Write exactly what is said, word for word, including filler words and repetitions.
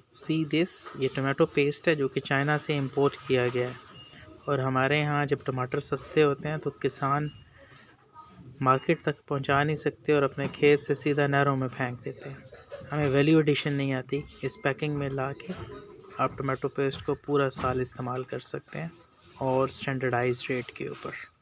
सी this, ये tomato paste है जो कि चाइना से इंपोर्ट किया गया है। और हमारे यहाँ जब टमाटर सस्ते होते हैं तो किसान मार्केट तक पहुँचा नहीं सकते और अपने खेत से सीधा नहरों में फेंक देते हैं। हमें वैल्यू एडिशन नहीं आती। इस पैकिंग में ला के आप टमाटो पेस्ट को पूरा साल इस्तेमाल कर सकते हैं और स्टैंडर्डाइज्ड रेट के ऊपर।